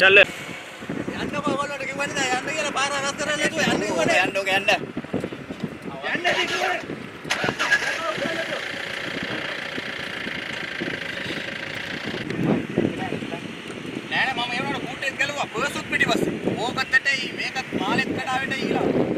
चल යන්න කොහොමද කිව්වනේ දැන් යන්න කියලා පාර රස්තරේ නැතුව යන්න කිව්වනේ යන්න ඕක යන්න කිව්වනේ නෑ නෑ මම ඒ වුණාට බූට් එක ගලුවා පර්සුත් පිටිපස්සේ ඕකත් ඇටයි මේකත් මාලෙත් කඩාවෙට ඊලා